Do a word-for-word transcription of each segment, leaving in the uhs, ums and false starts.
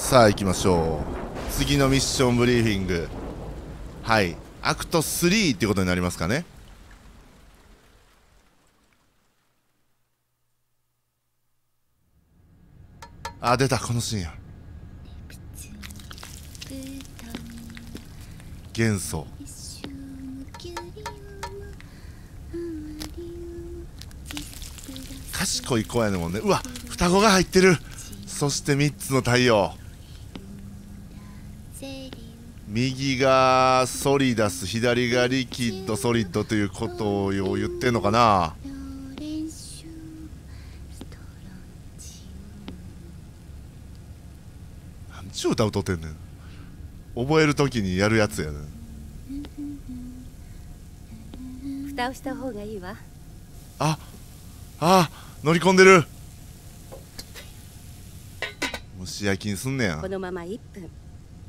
さあ行きましょう。次のミッションブリーフィング、はいアクトスリーっていうことになりますかね。あ、出たこのシーンや。元素賢い子やねんもんね。うわ、双子が入ってる。そしてみっつの太陽。右がソリダス、左がリキッドソリッドということを言ってんのかな。何ちゅう歌歌うてんねん。覚えるときにやるやつやねん。 蓋をした方がいいわ。 ああ、乗り込んでる。蒸し焼きにすんねや。 このままいっぷん。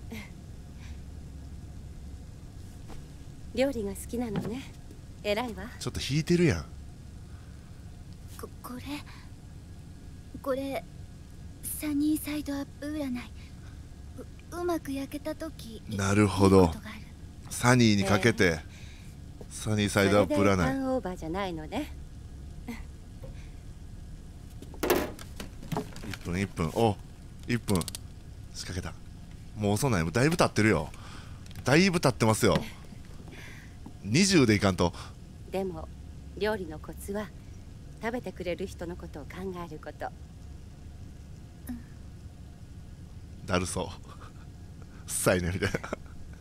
料理が好きなのね。偉いわ。 ちょっと引いてるやん。 ここれこれサニーサイドアップ占い。 う, うまく焼けた時。 なるほど。 いいことがある。 サニーにかけて、えー、サニーサイドアップ占い。 ターンオーバーじゃないのね。 いっぷんいっぷん、おいっぷん仕掛けた。もう遅ない。もうだいぶ経ってるよ。だいぶ経ってますよ。にじゅうでいかんと。 でも料理のコツは食べてくれる人のことを考えること。 うん、だるそう。うっさいねみたいな。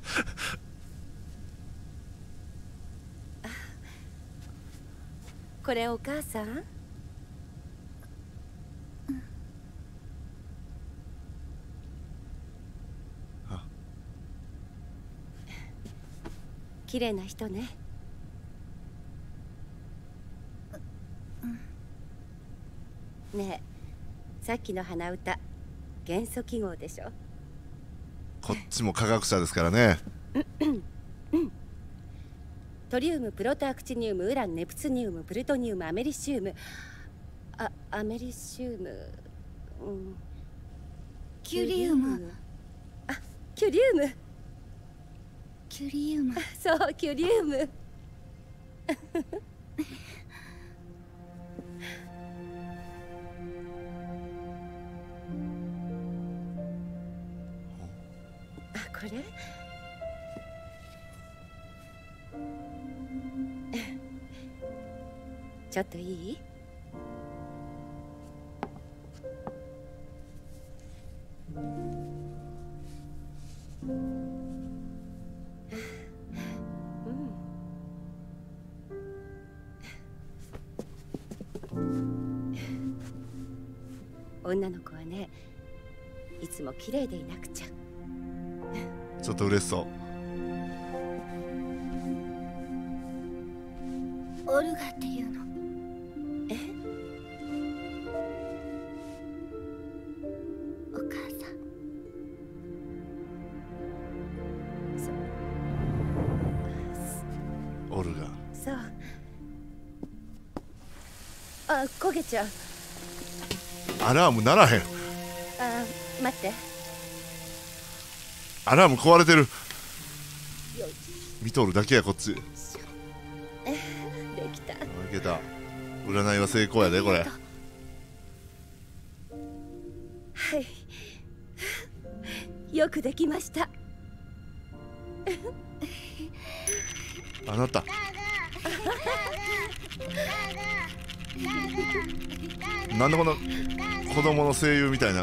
これお母さん？うん、 あ、 綺麗な人ね。ねえ、さっきの鼻歌元素記号でしょ。 こっちも科学者ですからね。 トリウム、プロトアクチニウム、ウラン、ネプツニウム、プルトニウム、アメリシウム。あ、アメリシウム、うん、 キュリウム。 あ、キュリウム。 キュリウム。 そう、キュリウム。あ、これちょっといい？女の子はね、いつも綺麗でいなくちゃ。 ちょっと嬉しそう。 オルガっていうの？ え？ お母さん。 オルガ。 そう。あ、焦げちゃう。 アラーム鳴らへん。 あ、待って。 アラーム壊れてる。見とるだけやこっち。 え、できた。いけた。占いは成功やでこれ。はい。 よくできました。 あなた。なんでこの子供の声優みたいな。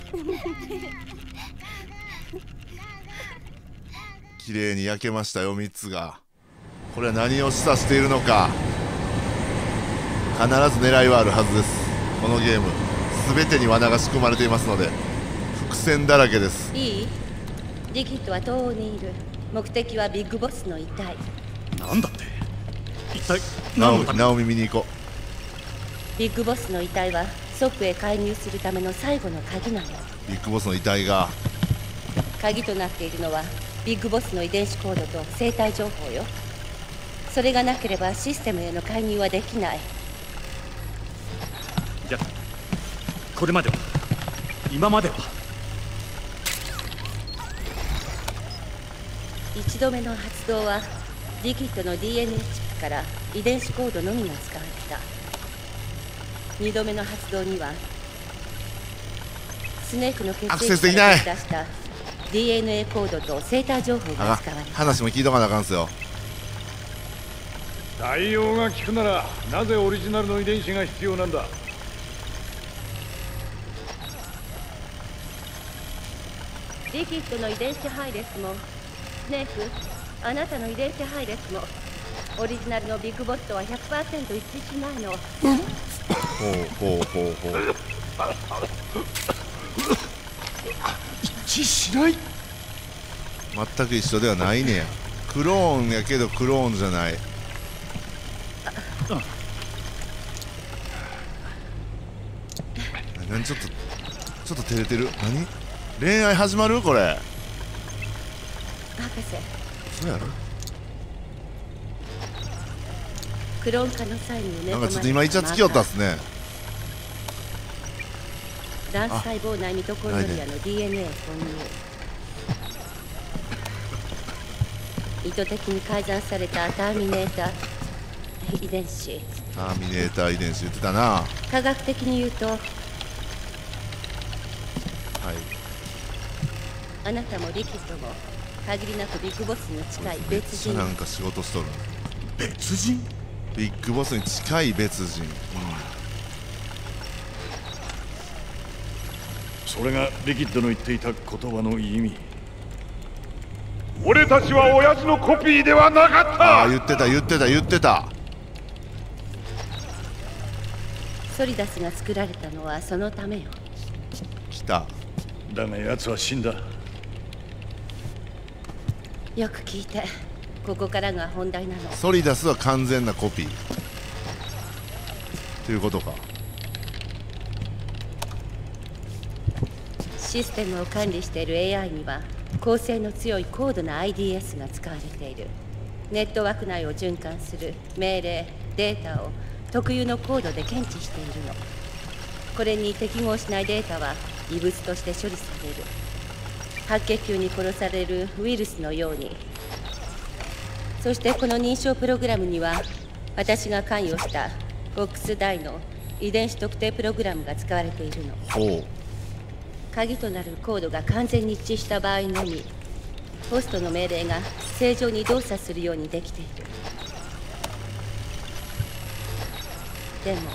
綺麗に焼けましたよみっつが。これは何を示唆しているのか。必ず狙いはあるはずです。このゲーム全てに罠が仕組まれていますので伏線だらけです。 いい？リキッドは東欧にいる。目的はビッグボスの遺体。 なんだって？一体ナオミ、ナオミ見に行こう。ビッグボスの遺体はソップへ介入するための最後の鍵なの。 ビッグボスの遺体が。 鍵となっているのはビッグボスの遺伝子コードと生体情報よ。それがなければシステムへの介入はできない。 いや、これまでは今までは一度目の発動はリキッドの ディーエヌエー チップから遺伝子コードのみが使われた。二度目の発動にはスネークの血アクセスで液きないから出した ディーエヌエー コードと生体情報があ使われた。 話も聞いとかなあかんすよ。 対応が効くならなぜオリジナルの遺伝子が必要なんだ。 リキッドの遺伝子配列もスネーク、あなたの遺伝子配列もオリジナルのビッグボスとは ひゃくパーセント 一致しないの。 ほうほうほうほう。 一致しない。 全く一緒ではないねや。クローンやけどクローンじゃない。何ちょっとちょっと照れてる。何恋愛始まるこれ。 博士、 そうやろ。 クローン化の際に埋め込まれたなんかちょっと今イチャつきよったっすね。 卵子細胞内ミトコンドリアの ディーエヌエー 混入。意図的に改ざんされたターミネーター遺伝子。 ターミネーター遺伝子言ってたな。は科学的に言うとい。 あなたもリキッドも限りなくビッグボスに近い別人。 なんか仕事しとる。 別人。 ビッグボスに近い別人。うん、 それがリキッドの言っていた言葉の意味。俺たちは親父のコピーではなかっああた。 言ってた言ってた言ってた。 ソリダスが作られたのはそのためよ。 来た。 だが奴は死んだ。 よく聞いて、ここからが本題なの。 ソリダスは完全なコピーということか。 システムを管理している エーアイ には構成の強い高度な アイディーエス が使われている。ネットワーク内を循環する命令、データを特有のコードで検知しているの。これに適合しないデータは異物として処理される。白血球に殺されるウイルスのように。そしてこの認証プログラムには私が関与したフォックスダイの遺伝子特定プログラムが使われているの。 ほう。 鍵となるコードが完全に一致した場合のみホストの命令が正常に動作するようにできている。でも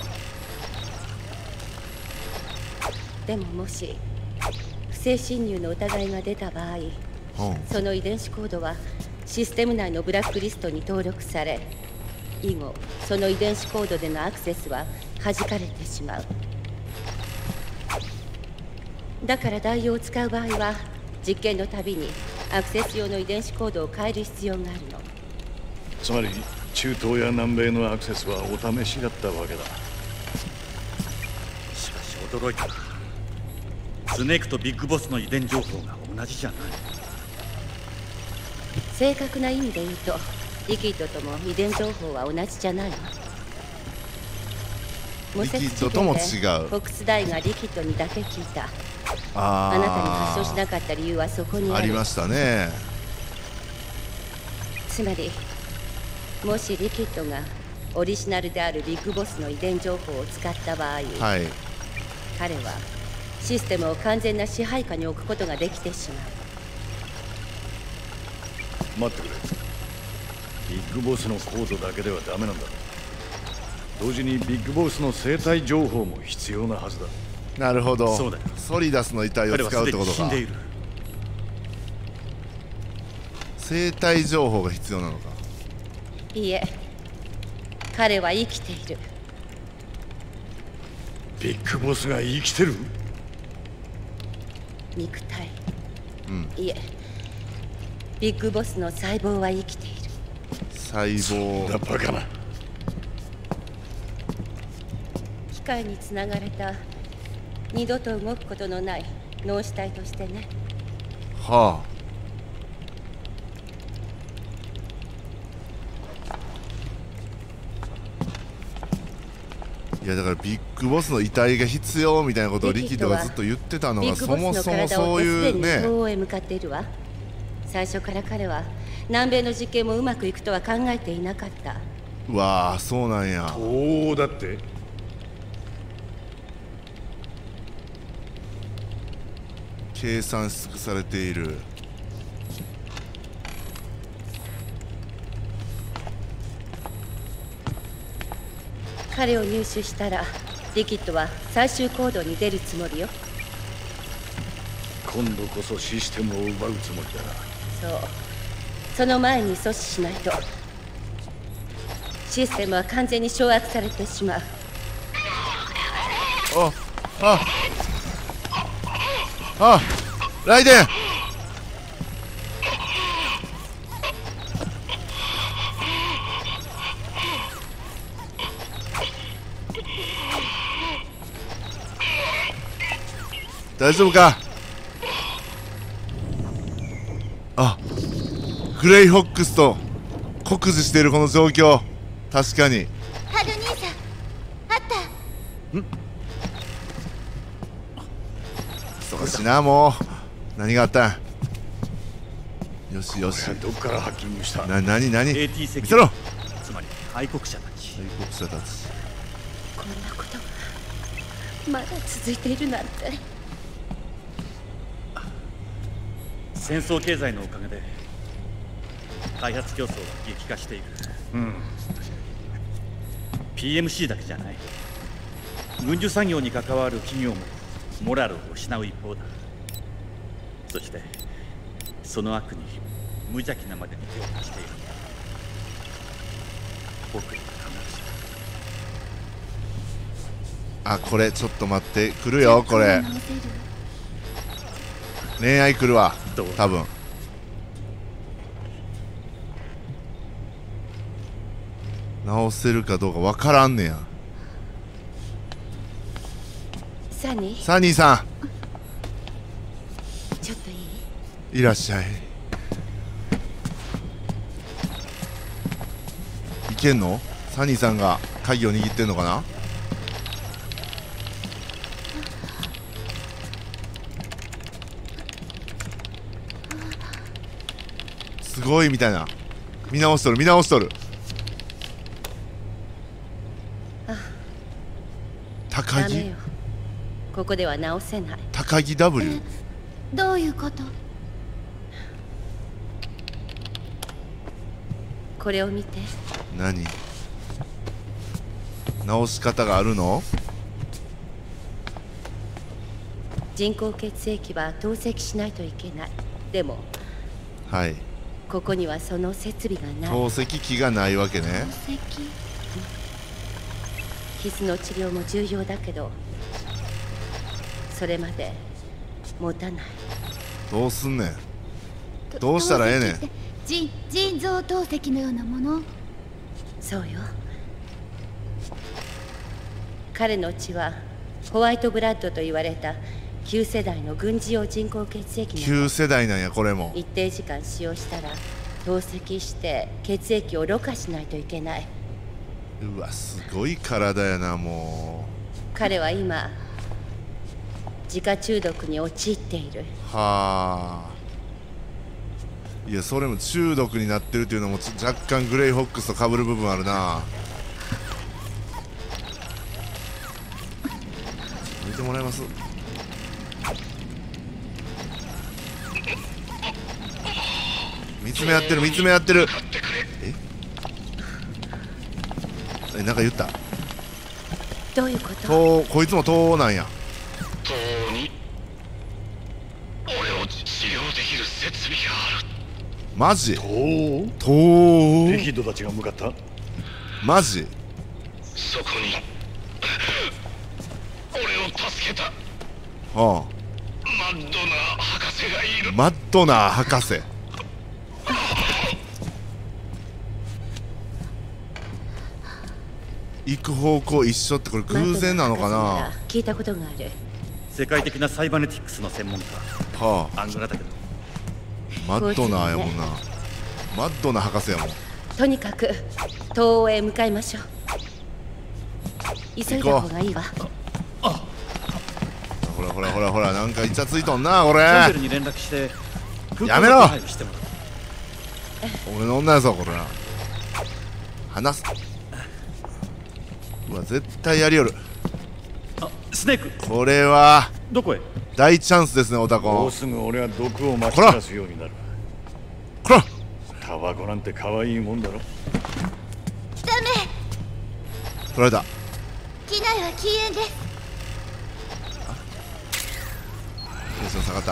でももし不正侵入の疑いが出た場合、 うん、 その遺伝子コードはシステム内のブラックリストに登録され、以後その遺伝子コードでのアクセスは弾かれてしまう。だから代用を使う場合は実験のたびにアクセス用の遺伝子コードを変える必要があるの。 つまり中東や南米のアクセスはお試しだったわけだ。 しかし驚いた。スネークとビッグボスの遺伝情報が同じじゃない。 正確な意味で言うとリキッドとも遺伝情報は同じじゃないわ。 リキッドとも違う。 フォックスダイがリキッドにだけ聞いた。 ああなたに発症しなかった理由はそこにある。 ありましたね。 つまりもしリキッドがオリジナルであるビッグボスの遺伝情報を使った場合、 はい。 彼はシステムを完全な支配下に置くことができてしまう。 待ってくれ。ビッグボスのコードだけではダメなんだ。同時にビッグボスの生体情報も必要なはずだ。 なるほど。 そうだよ。 ソリダスの遺体を彼はすで使うってことか。 に死んでいる。 生体情報が必要なのか。 いいえ、彼は生きている。 ビッグボスが生きてる？ 肉体、 うん。 いえ、ビッグボスの細胞は生きている。 細胞。 だバカな。 機械につながれた二度と動くことのない脳死体としてね。 はあ。いやだからビッグボスの遺体が必要みたいなことをリキッドがずっと言ってたのビがそもッグボスのそも体をそういう手すでに東ね。 欧へ向かっているわ。最初から彼は南米の実験もうまくいくとは考えていなかった。 うわー、そうなんや。 おお、だって計算し尽くされている。 彼を入手したらリキッドは最終行動に出るつもりよ。 今度こそシステムを奪うつもりだな。 そう、その前に阻止しないとシステムは完全に掌握されてしまう。 あああ、ライデン。大丈夫か。あ、グレイホックスと酷似しているこの状況。確かに。 ハル兄さん、あった。 忙しいな、もう。何があったん。よしよし。 どっからハッキングした。 な、なになに。 エーティー セキュリティ見せろ。 つまり開国者たち。 大国者たち。 こんなことがまだ続いているなんて。 戦争経済のおかげで開発競争は激化している。 うん。 ピーエムシー だけじゃない。軍需産業に関わる企業もモラルを失う一方だ。そしてその悪に無邪気なまでに手を貸している。僕に必ず。 あ、これちょっと待って、来るよこれ。恋愛来るわ多分。直せるかどうかわからんねや。 サニー、 サニーさちょっといい？ ん、いらっしゃい。いけんの？サニーさんが鍵を握ってんのかな。すごいみたいな。見直しとる見直しとる。高木ダメよ、ここでは直せない。 高木 W。 どういうこと？ これを見て。 何？直し方があるの？ 人工血液は透析しないといけない。でもはい、 ここにはその設備がない。 透析機がないわけね。 傷の治療も重要だけどそれまで持たない。 どうすんねん。どうしたらええねん。 じ腎臓透析のようなもの？ そうよ。彼の血はホワイトブラッドと言われた旧世代の軍事用人工血液なの。 旧世代なんやこれも。 一定時間使用したら透析して血液をろ過しないといけない。 うわ、すごい体やな。もう彼は今自家中毒に陥っている。 はあ。いや、それも中毒になってるっていうのも若干グレイホックスと被る部分あるな。見てもらえます？見つめ合ってる見つめ合ってる。ええ、なんか言った？ どういうこと？ とこいつもとなんや。 とに俺を治療できる設備がある。 マジ？ ととリキッドたちが向かった。 マジ？ そこに俺を助けたはマッドナー博士がいる。 あ、マッドナー博士。行く方向一緒ってこれ偶然なのかな。 聞いたことがある。 世界的なサイバネティクスの専門家。 はあ、 アングラだけどマッドナーやもんな。マッドナー博士やもん。 とにかく東欧へ向かいましょう。急いだ方がいいわ。 ほらほらほらほら、なんかイチャついとんなこれ。 キャンベルに連絡してやめろ。 してもらう。 俺の女やぞこれな。離す。うわ絶対やりよる。 あ、スネークこれはどこへ？ 大チャンスですねオタコン。 もうすぐ俺は毒をまき散らすようになる。 こらタバコなんて可愛いもんだろ。 ダメ。 取られた。 機内は禁煙です。 テンション下がった。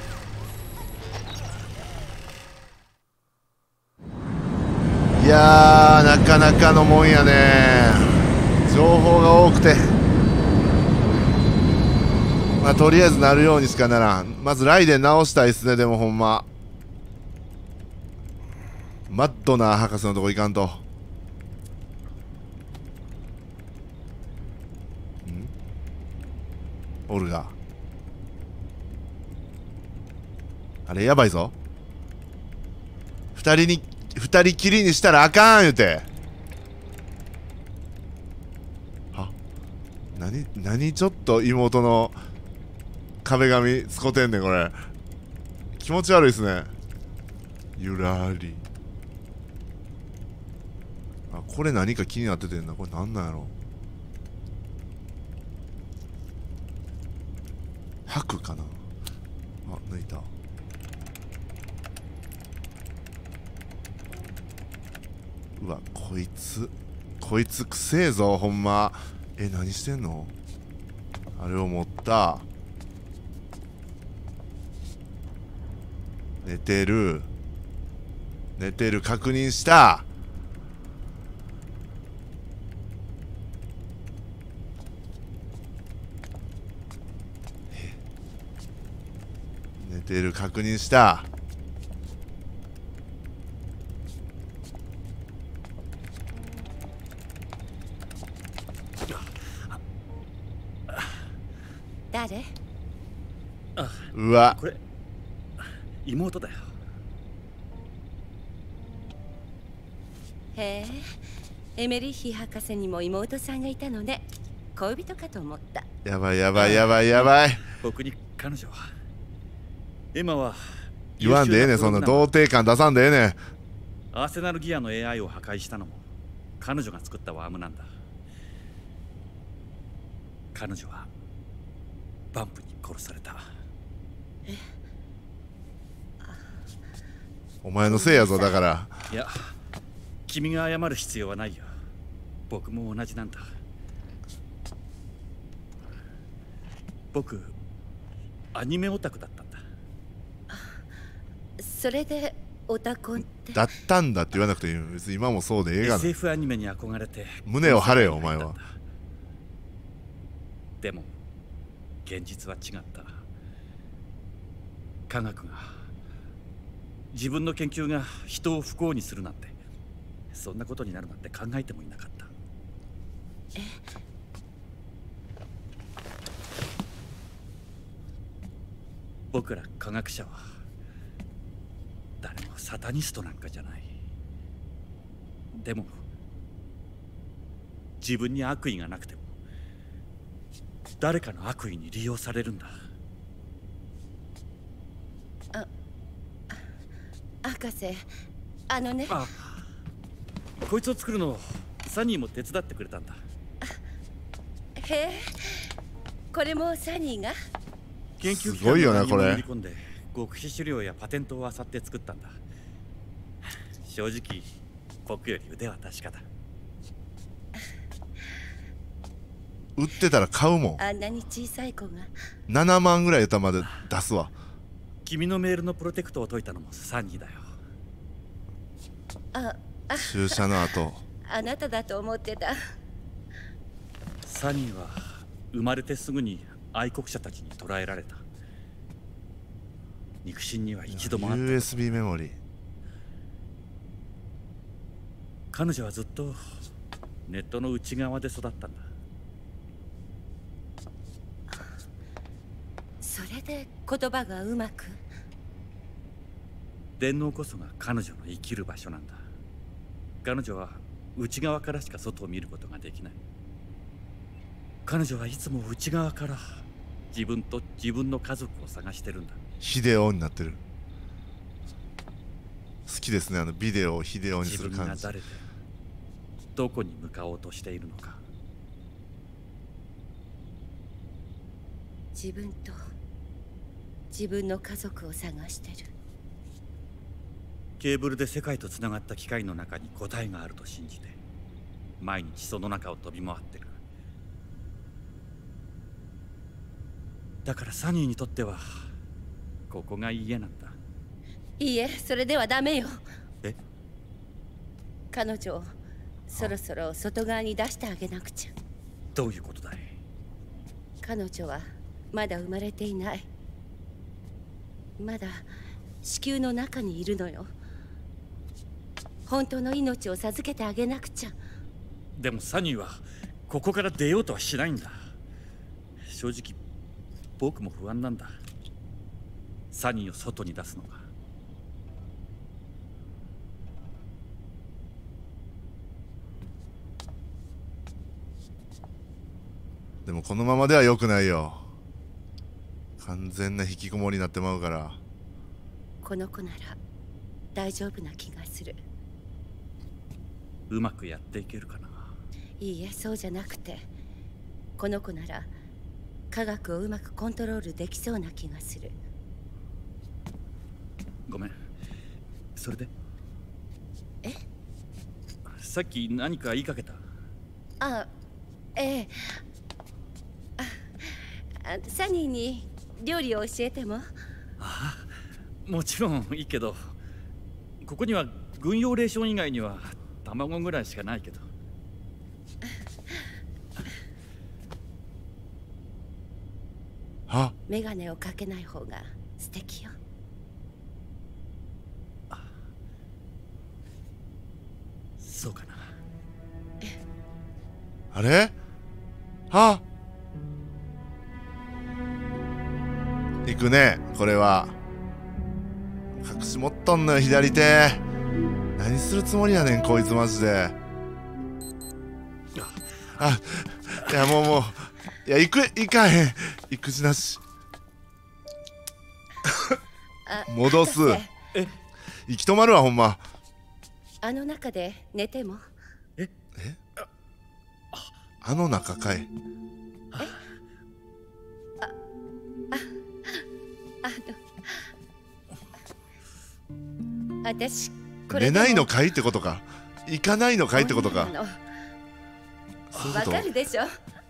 いやーなかなかのもんやね。情報が多くて、まあとりあえずなるようにしかならん。まずライデン直したいっすね。でもほんまマッドナー博士のとこ行かんと。んオルガあれやばいぞ。二人に二人きりにしたらあかん言うて。は何何ちょっと妹の壁紙使てんねんこれ。気持ち悪いっすね。ゆらり。あこれ何か気になっててんな。これなんなんやろ。白かな。あ抜いた。うわこいつこいつくせえぞほんま。え何してんの。あれを持った。寝てる寝てる確認した。寝てる確認した。 誰？ あ、 うわこれ妹だよ。 へえ、エメリッヒ博士にも妹さんがいたのね。恋人かと思った。 やばいやばいやばいやばい。 僕に彼女はエマは言わんでええねん。そんな童貞感出さんでええねん。 アーセナルギアの エーアイ を破壊したのも彼女が作ったワームなんだ。彼女はバンプに殺された。 お前のせいやぞ。だからいや君が謝る必要はないよ。僕も同じなんだ。僕アニメオタクだったんだ。 それでオタコンって。 だったんだって言わなくていいよ。別に今もそうでええがな。 エスエフ アニメに憧れて胸を張れよお前は。 でも現実は違った。科学が自分の研究が人を不幸にするなんて、そんなことになるなんて考えてもいなかった。 え僕ら科学者は誰もサタニストなんかじゃない。でも自分に悪意がなくても誰かの悪意に利用されるんだ。 あ、博士、あのね。 あ、こいつを作るのをサニーも手伝ってくれたんだ。 へえ、これもサニーが。 研究機すごいよなこれ。 乗り込んで極秘資料やパテントを漁って作ったんだ。正直僕より腕は確かだ。 売ってたら買うもん。 あんなに小さい子がななまんぐらい歌まで出すわ。 君のメールのプロテクトを解いたのもサニーだよ。 ああ注射の後あなただと思ってた。 サニーは生まれてすぐに愛国者たちに捕らえられた。肉親には一度も会った。 ユーエスビー メモリー。 彼女はずっとネットの内側で育ったんだ。 それで言葉がうまく。 電脳こそが彼女の生きる場所なんだ。彼女は内側からしか外を見ることができない。彼女はいつも内側から自分と自分の家族を探してるんだ。 ヒデオになってる。 好きですね、あのビデオをビデオにす自る感じ。 分が誰でどこに向かおうとしているのか。 自分と自分の家族を探してる。 ケーブルで世界とつながった機械の中に答えがあると信じて毎日その中を飛び回ってる。だからサニーにとってはここが家なんだ。 いいえ、それではダメよ。 え？ 彼女をそろそろ外側に出してあげなくちゃ。 どういうことだい？ 彼女はまだ生まれていない。まだ子宮の中にいるのよ。本当の命を授けてあげなくちゃ。 でもサニーはここから出ようとはしないんだ。正直僕も不安なんだ。サニーを外に出すのが。 でもこのままでは良くないよ。完全な引きこもりになってまうから。 この子なら大丈夫な気がする。 うまくやっていけるかな。 いいえ、そうじゃなくて、この子なら科学をうまくコントロールできそうな気がする。 ごめん。それで？ え？ さっき何か言いかけた？ あ、ええ。あ、サニーに料理を教えても？ ああ、もちろんいいけど、ここには軍用レーション以外には卵ぐらいしかないけど。 あ、 メガネをかけない方が素敵よ。 そうかな。 あれ？あ、行くね、これは。隠し持っとんのよ、左手。何するつもりやねん、こいつマジで。あ、いやもうもう、いや、行く、行かへん。行くしなし。戻す。 え？ 行き止まるわ、ほんま。 あの中で寝ても？ え？ え？あの中かい。 あの、私これ寝ないのかいってことか。行かないのかいってことか。そういうわこと。 かるでしょ。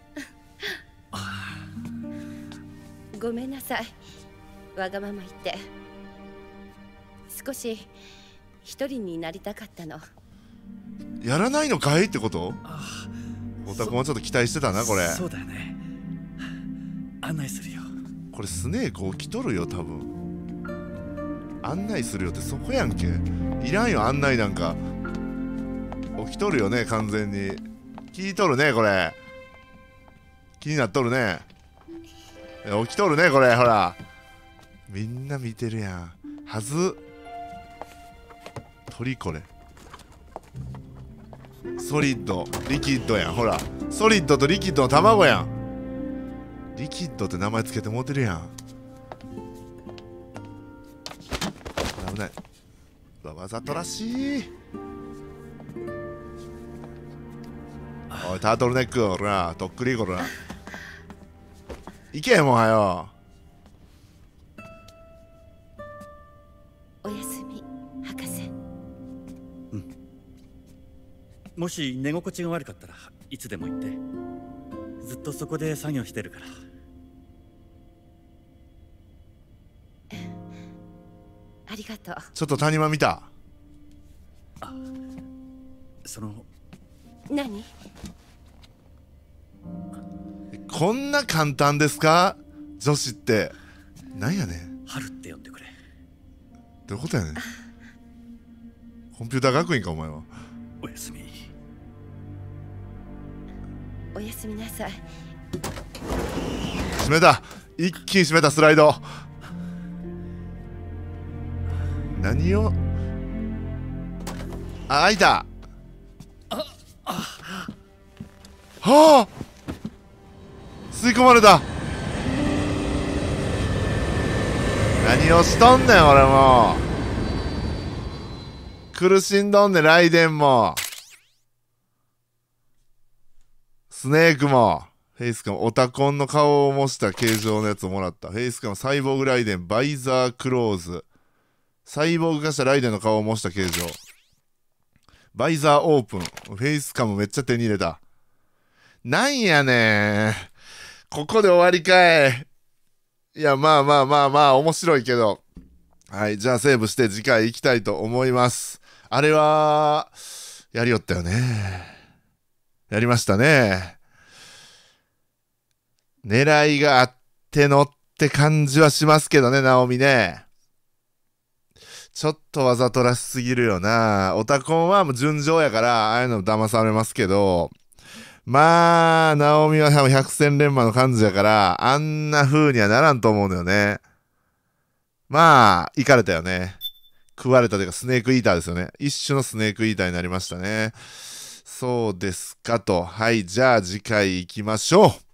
ごめんなさい、わがまま言って。少し一人になりたかったの。 やらないのかいってこと？オタクもちょっと期待してたな、これ。 そうだよね。案内するよ。 これスネーク起きとるよ、多分。案内するよってそこやんけ。いらんよ、案内なんか。起きとるよね、完全に。聞いとるね、これ。気になっとるね。起きとるね、これ、ほら。みんな見てるやん。はず。鳥これ。ソリッド、リキッドやん、ほら。ソリッドとリキッドの卵やん。リキッドって名前つけてもうてるやん。危ない。うわ、わざとらしい。おい、タートルネック、ほら、とっくりこら。いけへんもんはよ。 おやすみ、博士。 もし寝心地が悪かったらいつでも言って。ずっとそこで作業してるから。 ありがとう。 ちょっと谷間見た。 その何？ こんな簡単ですか？女子ってなんやねん。 春って呼んでくれ。 どういうことやねん。コンピューター学院かお前は。 おやすみ。 おやすみなさい。 閉めた。一気に閉めた、スライド。何を。あ、開いた。はあ、吸い込まれた。何をしとんねん俺もう。 苦しんどんね、ライデンも。スネークも。フェイスカム、オタコンの顔を模した形状のやつをもらった。フェイスカム、サイボーグライデン、バイザークローズ。サイボーグ化したライデンの顔を模した形状。バイザーオープン。フェイスカムめっちゃ手に入れた。なんやねん。ここで終わりかい。いや、まあまあまあまあ、面白いけど。はい、じゃあセーブして次回行きたいと思います。あれは、やりよったよね。やりましたね。狙いがあってのって感じはしますけどね、ナオミね。ちょっとわざとらしすぎるよな。オタコンはもう純情やから、ああいうの騙されますけど、まあ、ナオミは多分百戦錬磨の感じやから、あんな風にはならんと思うのよね。まあ、行かれたよね。食われたというか、スネークイーターですよね。一種のスネークイーターになりましたね。そうですかと。はい、じゃあ次回行きましょう。